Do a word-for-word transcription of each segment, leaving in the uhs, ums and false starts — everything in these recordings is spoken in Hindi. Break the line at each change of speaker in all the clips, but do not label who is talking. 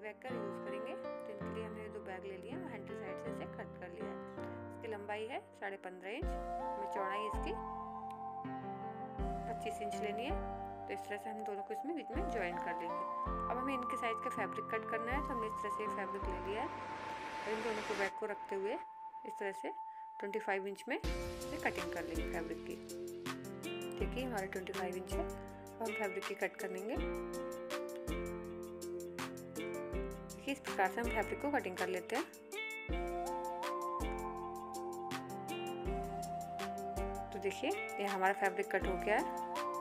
बैग का यूज़ करेंगे, तो इनके लिए हमने दो बैग ले लिए हैं, हैंडल साइड से इसे कट कर लिया है। इसकी लंबाई है साढ़े पंद्रह इंच, हमें चौड़ाई इसकी पच्चीस इंच लेनी है। तो इस तरह से हम दोनों को इसमें बीच में ज्वाइन कर लेंगे। अब हमें इनके साइज का फैब्रिक कट करना है, तो हमने इस तरह से फैब्रिक ले लिया है और इन दोनों को बैग को रखते हुए इस तरह से पच्चीस इंच में से कटिंग कर लेंगे फैब्रिक की। देखिए हमारे पच्चीस इंच है, अब हम फैब्रिक की कट कर लेंगे। देखिए इस प्रकार से हम फैब्रिक को कटिंग कर लेते हैं। तो देखिए ये हमारा फैब्रिक कट हो गया है।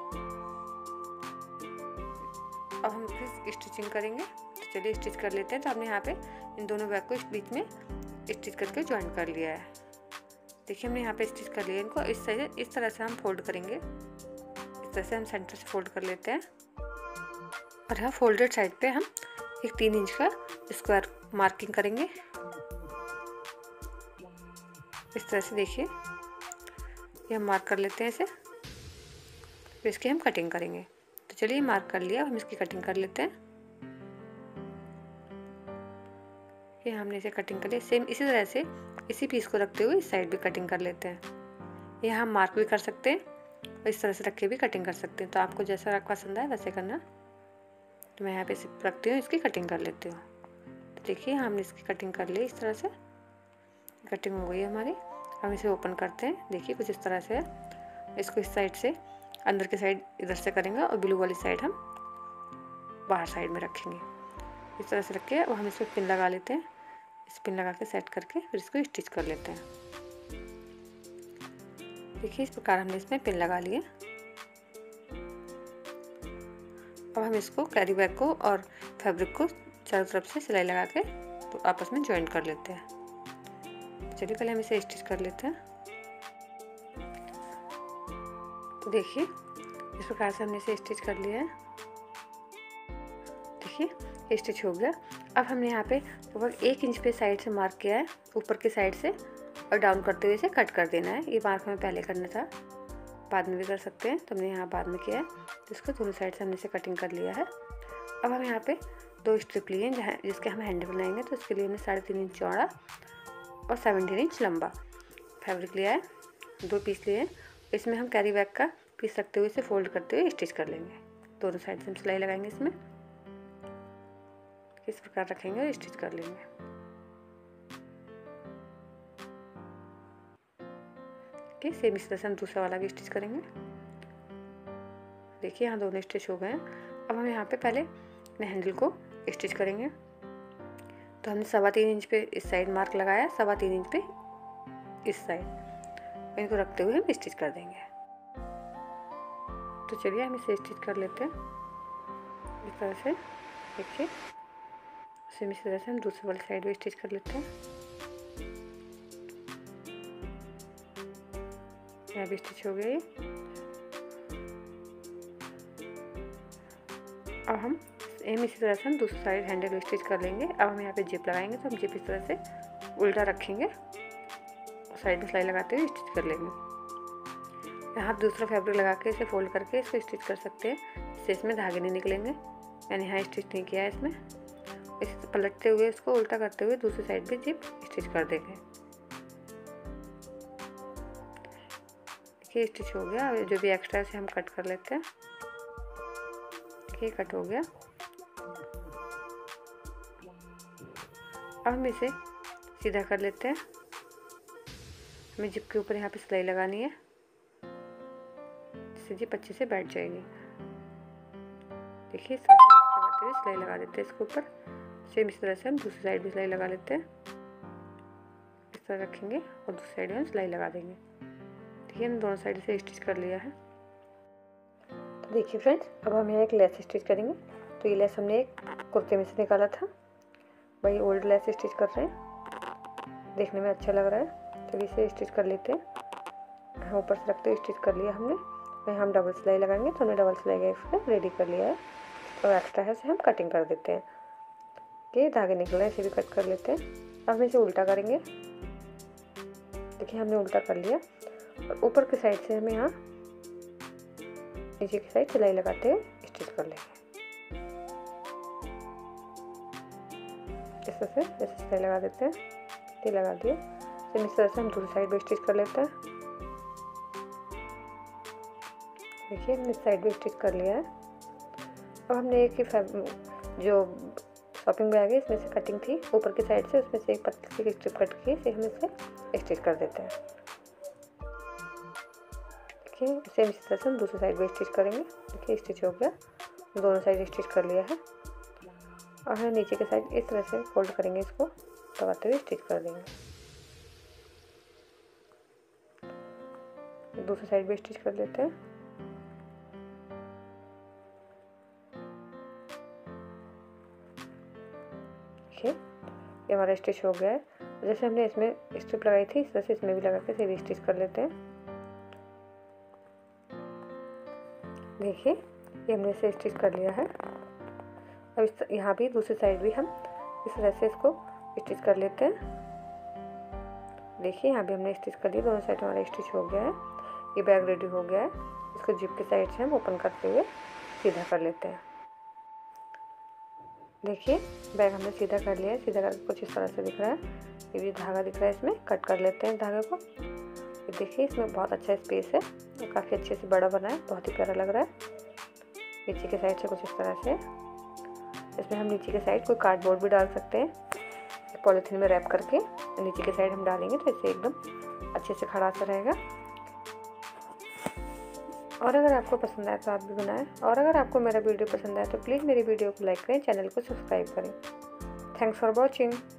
अब हम फिर स्टिचिंग करेंगे, तो चलिए स्टिच कर लेते हैं। तो हमने यहाँ पे इन दोनों बैग को इस बीच में स्टिच करके ज्वाइन कर लिया है। देखिए हमने यहाँ पे स्टिच कर लिया इनको। इस तरह इस तरह से हम फोल्ड करेंगे, इस तरह से हम सेंटर से फोल्ड कर लेते हैं और यहाँ फोल्डेड साइड पे हम एक तीन इंच का स्क्वायर मार्किंग करेंगे। इस तरह से देखिए ये हम मार्क कर लेते हैं इसे, फिर इसकी हम कटिंग करेंगे। तो चलिए मार्क कर लिया, हम इसकी कटिंग कर लेते हैं। ये हमने इसे कटिंग कर लिया। सेम इसी तरह से इसी पीस को रखते हुए इस साइड भी कटिंग कर लेते हैं। ये हम मार्क भी कर सकते हैं और इस तरह से रख के भी कटिंग कर सकते हैं। तो आपको जैसा रख पसंद है वैसे करना। तो मैं यहाँ पे इसे रखती हूँ, इसकी कटिंग कर लेती हूँ। तो देखिए हमने इसकी कटिंग कर ली, इस तरह से कटिंग हो गई है हमारी। हम इसे ओपन करते हैं, देखिए कुछ इस तरह से है। इसको इस साइड से अंदर की साइड इधर से करेंगे और ब्लू वाली साइड हम बाहर साइड में रखेंगे। इस तरह से रख के अब हम इसमें पिन लगा लेते हैं। इस पिन लगा के सेट करके फिर इसको स्टिच कर लेते हैं। देखिए इस प्रकार हमने इसमें पिन लगा लिए। अब हम इसको कैरी बैग को और फैब्रिक को चारों तरफ से सिलाई लगा के तो आपस में ज्वाइन कर लेते हैं। चलिए पहले हम इसे स्टिच कर लेते हैं। तो देखिए इस प्रकार से हमने इसे स्टिच कर लिया है। देखिए ये स्टिच हो गया। अब हमने यहाँ पे लगभग एक इंच पे साइड से मार्क किया है, ऊपर की साइड से, और डाउन करते हुए इसे कट कर देना है। ये मार्क हमें पहले करना था, बाद में भी कर सकते हैं, तो हमने यहाँ बाद में किया है। तो इसको दोनों साइड से हमने इसे कटिंग कर लिया है। अब हम यहाँ पे दो स्ट्रिप लिए हैं जहाँ जिसके हम हैंडल बनाएंगे। तो इसके लिए हमने साढ़े तीन इंच चौड़ा और सेवनटीन इंच लंबा फैब्रिक लिया है, दो पीस लिए हैं। इसमें हम कैरी बैग का पीस रखते हुए इसे फोल्ड करते हुए स्टिच कर लेंगे। दोनों साइड से हम सिलाई लगाएंगे, इसमें इस प्रकार रखेंगे और स्टिच कर लेंगे। ठीक, सेम इस तरह से हम दूसरा वाला भी स्टिच करेंगे। देखिए यहाँ दोनों स्टिच हो गए हैं। अब हम यहाँ पे पहले हैंडल को स्टिच करेंगे। तो हमने सवा तीन इंच पे इस साइड मार्क लगाया, सवा तीन इंच पे इस साइड, इनको रखते हुए हम स्टिच कर देंगे। तो चलिए हम इसे स्टिच कर लेते हैं इस तरह से। देखिए सेम इसी तरह से हम दूसरी वाली साइड भी स्टिच कर लेते हैं। यहाँ भी स्टिच हो गई। अब हम सेम इसी तरह से हम दूसरी साइड हैंडल भी स्टिच कर लेंगे। अब हम यहाँ पे जिप लगाएंगे, तो हम जिप इस तरह से उल्टा रखेंगे और साइड में सिलाई लगाते हुए स्टिच कर लेंगे। यहाँ दूसरा फैब्रिक लगा के इसे फोल्ड करके इसको स्टिच कर सकते हैं, इससे इसमें धागे नहीं निकलेंगे। मैंने यहाँ स्टिच नहीं किया है इसमें। इसे पलटते हुए इसको उल्टा करते हुए दूसरी साइड भी जिप स्टिच कर देंगे। देखिए स्टिच हो गया। जो भी एक्स्ट्रा है हम कट कर लेते हैं। देखिए कट हो गया। अब हम इसे सीधा कर लेते हैं। हमें जिप के ऊपर यहाँ पे सिलाई लगानी है, जिससे जिप अच्छे से बैठ जाएगी। देखिए करते हुए सिलाई लगा देते हैं इसके ऊपर। सेम इस तरह से हम दूसरी साइड भी सिलाई लगा लेते हैं। इस तरह रखेंगे और दूसरी साइड में सिलाई लगा देंगे। देखिए हमने दोनों साइड से स्टिच कर लिया है। तो देखिए फ्रेंड्स, अब हम यहाँ एक लेस स्टिच करेंगे। तो ये लेस हमने एक कुर्ते में से निकाला था, वही ओल्ड लेस स्टिच कर रहे हैं। देखने में अच्छा लग रहा है, तो इसे स्टिच कर लेते हैं। ऊपर से रखते हुए स्टिच कर लिया हमने। वहीं हम डबल सिलाई लगाएंगे, तो हमने डबल सिलाई का रेडी कर लिया है। और एक्स्ट्रा है इसे हम कटिंग कर देते हैं। कि धागे निकल रहे हैं, इसे भी कट कर लेते हैं। अब हम इसे उल्टा करेंगे। देखिए हमने उल्टा कर लिया और ऊपर की साइड से हमें यहाँ नीचे की साइड सिलाई लगाते हुए स्टिच कर लेंगे। इस तरह से ऐसे सिलाई लगा देते हैं। ये लगा दिए। सेम इस तरह से हम दूसरी साइड भी स्टिच कर लेते हैं। देखिए हमने इस साइड भी स्टिच कर लिया है। अब हमने एक ही जो शॉपिंग बैग है इसमें से कटिंग थी ऊपर की साइड से, उसमें से एक पतली सी स्ट्रिप कट की से हम इसे स्टिच कर देते हैं। देखिए सेम इसी तरह से हम दूसरी साइड भी स्टिच करेंगे। देखिए स्टिच हो गया, दोनों साइड स्टिच कर लिया है। और हम नीचे के साइड इस तरह से फोल्ड करेंगे, इसको दबाते हुए स्टिच कर देंगे। दूसरी साइड भी स्टिच कर लेते हैं। देखिए ये हमारा स्टिच हो गया है। जैसे हमने इसमें स्ट्रिप लगाई थी इस तरह से इसमें भी लगा के इसे भी स्टिच कर लेते हैं। देखिए ये हमने इसे स्टिच कर लिया है। अब इस यहाँ भी दूसरी साइड भी हम इस तरह से इसको स्टिच कर लेते हैं। देखिए यहाँ भी हमने स्टिच कर लिया, दोनों साइड हमारा स्टिच हो गया है। ये बैग रेडी हो गया है। इसको जिप की साइड से हम ओपन करते हुए सीधा कर लेते हैं। देखिए बैग हमने सीधा कर लिया है। सीधा करके कुछ इस तरह से दिख रहा है। ये भी धागा दिख रहा है, इसमें कट कर लेते हैं धागे को। ये देखिए इसमें बहुत अच्छा स्पेस है और काफ़ी अच्छे से बड़ा बना है, बहुत ही प्यारा लग रहा है। नीचे के साइड से कुछ इस तरह से, इसमें हम नीचे के साइड कोई कार्डबोर्ड भी डाल सकते हैं पॉलीथीन में रैप करके। नीचे के साइड हम डालेंगे तो इससे एकदम अच्छे से खड़ा सा रहेगा। और अगर आपको पसंद आए तो आप भी बनाएं। और अगर आपको मेरा वीडियो पसंद आए तो प्लीज़ मेरी वीडियो को लाइक करें, चैनल को सब्सक्राइब करें। Thanks for watching.